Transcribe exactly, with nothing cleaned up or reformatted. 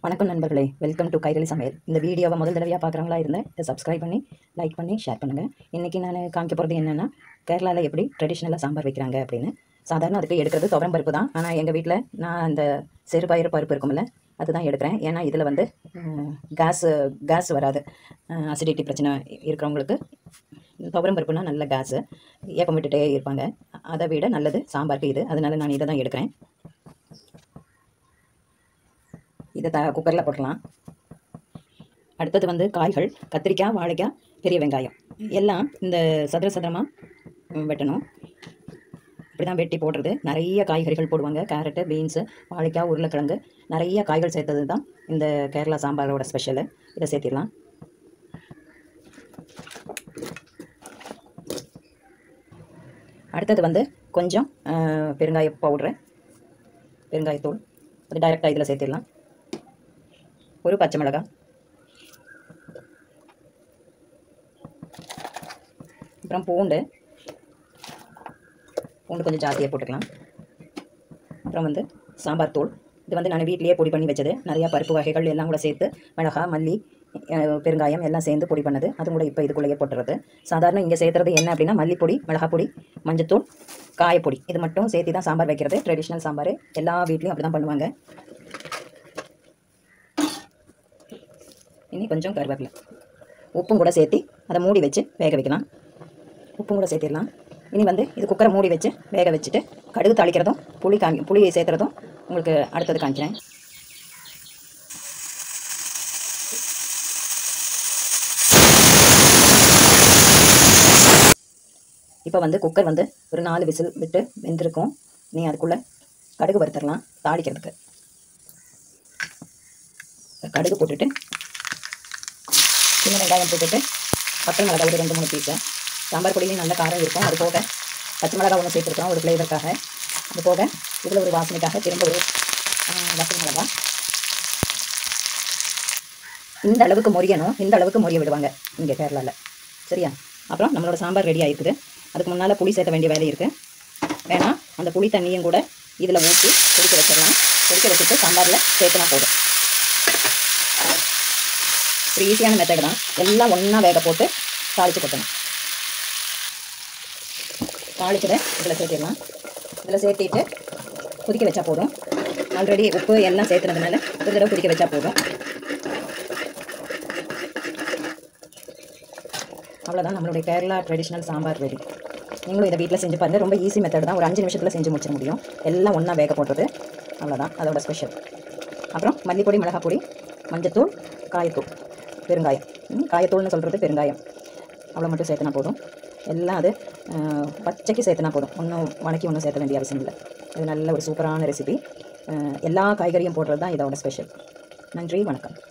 வணக்கம் நண்பர்களே, welcome to Kairali சமையல். இந்த வீடியோவை முதல் தடவையாக பார்க்குறவங்களா இருந்தால் இதை சப்ஸ்கிரைப் பண்ணி லைக் பண்ணி ஷேர் பண்ணுங்கள். இன்றைக்கி நான் காமிக்க போகிறது என்னென்னா, கேரளாவில் எப்படி ட்ரெடிஷ்னலாக சாம்பார் வைக்கிறாங்க அப்படின்னு. சாதாரண அதுக்கு எடுக்கிறது துவரம் பருப்பு தான். ஆனால் எங்கள் வீட்டில் நான் அந்த சிறுபயிறு பருப்பு இருக்கும்ல, அதுதான் எடுக்கிறேன். ஏன்னா இதில் வந்து கேஸ் கேஸ் வராது. அசிடிட்டி பிரச்சனை இருக்கிறவங்களுக்கு துவரம் பருப்புனா நல்ல கேஸு ஏப்பம் விட்டுட்டே இருப்பாங்க. அதை விட நல்லது சாம்பாருக்கு இது. அதனால நான் இதை தான் எடுக்கிறேன். இதை த குக்கரில் போடலாம். அடுத்தது வந்து காய்கள், கத்திரிக்காய், வாழைக்காய், பெரிய வெங்காயம் எல்லாம் இந்த சதுர சதுரமாக வெட்டணும். இப்படி தான் வெட்டி போடுறது. நிறைய காய்கறிகள் போடுவாங்க. கேரட்டு, பீன்ஸு, வாழைக்காய், உருளைக்கிழங்கு, நிறைய காய்கள் சேர்த்தது தான் இந்த கேரளா சாம்பாரோட ஸ்பெஷலு. இதை சேர்த்திடலாம். அடுத்தது வந்து கொஞ்சம் பெருங்காய பவுட்ரு, பெருங்காயத்தூள், அது டைரெக்டாக இதில் சேர்த்திடலாம். ஒரு பச்சை மிளகாய், அப்புறம் பூண்டு பூண்டு கொஞ்சம் ஜாஸ்தியாக போட்டுக்கலாம். அப்புறம் வந்து சாம்பார் தூள். இது வந்து நான் வீட்லேயே பொடி பண்ணி வச்சது. நிறையா பருப்பு வகைகள் எல்லாம் கூட சேர்த்து மிளகாய், மல்லி, பெருங்காயம் எல்லாம் சேர்ந்து பொடி பண்ணது. அது கூட இப்போ இதுக்குள்ளேயே போட்டுறது. சாதாரண இங்கே சேர்த்துறது என்ன அப்படின்னா, மல்லிப்பொடி, மிளகாய் பொடி, மஞ்சத்தூள், காயப்பொடி, இது மட்டும் சேர்த்து தான் சாம்பார் வைக்கிறது. ட்ரெடிஷ்னல் சாம்பார் எல்லா வீட்லேயும் அப்படி தான் பண்ணுவாங்க. இனி கொஞ்சம் கருவேப்பிலை, உப்பும் கூட சேர்த்து அதை மூடி வச்சு வேக வைக்கலாம். உப்பும் கூட சேர்த்திடலாம். இனி வந்து இது குக்கரை மூடி வச்சு வேக வச்சுட்டு கடுகு தாளிக்கிறதும் புளி காமி புளி சேர்த்துறதும் உங்களுக்கு அடுத்தது காமிக்கிறேன். இப்போ வந்து குக்கர் வந்து ஒரு நாலு விசில் விட்டு வெந்திருக்கும். நீ அதுக்குள்ளே கடுகு வறுத்தரலாம். தாளிக்கிறதுக்கு கடுகு போட்டுட்டு சின்ன வெங்காயம் போட்டுட்டு பச்சை மிளகாய் ஒரு ரெண்டு மூணு பீஸு. சாம்பார் பொடியிலையும் நல்ல காரம் இருக்கும். அது போக பச்சை மிளகாய் ஒன்று சேர்த்துருக்கோம் ஒரு ஃப்ளேவருக்காக. அது போக இதில் ஒரு வாசனைக்காக திரும்ப ஒரு பச்சை மிளகாய். இந்த அளவுக்கு மொரியணும். இந்த அளவுக்கு மொரிய விடுவாங்க இங்கே கேரளாவில். சரியா? அப்புறம் நம்மளோட சாம்பார் ரெடி ஆகிருக்குது. அதுக்கு முன்னால் புளி சேர்த்த வேண்டிய வேலை இருக்குது. வேணால் அந்த புளி தண்ணியும் கூட இதில் ஊற்றி கொதிக்க வச்சிடலாம். கொதிக்க வச்சுட்டு சாம்பாரில் சேர்த்துனா போதும். ஒரு ஈஸியான மெத்தட் தான். எல்லாம் ஒன்றா வேக போட்டு தாளித்து கொட்டணும். தாளிச்சதை இதில் சேர்த்திடலாம். இதில் சேர்த்திட்டு கொதிக்க வச்சா போதும். ஆல்ரெடி உப்பு எல்லாம் சேர்த்துனதுனால ஒரு தடவை கொதிக்க வச்சா போதும். அவ்வளோதான் நம்மளுடைய கேரளா ட்ரெடிஷ்னல் சாம்பார் ரெடி. நீங்களும் இதை வீட்டில் செஞ்சு பாருங்கள். ரொம்ப ஈஸி மெத்தட் தான். ஒரு அஞ்சு நிமிஷத்தில் செஞ்சு முடிச்சிட முடியும். எல்லாம் ஒன்றா வேக போடுறது. அவ்வளோதான் அதோட ஸ்பெஷல். அப்புறம் மல்லிப்பொடி, மிளகாய் பொடி, மஞ்சத்தூள், காயத்தூள், பெருங்காயம். காயத்தூள்னு சொல்கிறது பெருங்காயம். அவ்வளோ மட்டும் சேர்த்துனா போதும். எல்லாம் அது பச்சைக்கு சேர்த்துனா போதும். ஒன்றும் வணக்கி ஒன்றும் சேர்த்த வேண்டிய அவசியம் இல்லை. இது நல்ல ஒரு சூப்பரான ரெசிபி. எல்லா காய்கறியும் போடுறது தான் இதோட ஸ்பெஷல். நன்றி, வணக்கம்.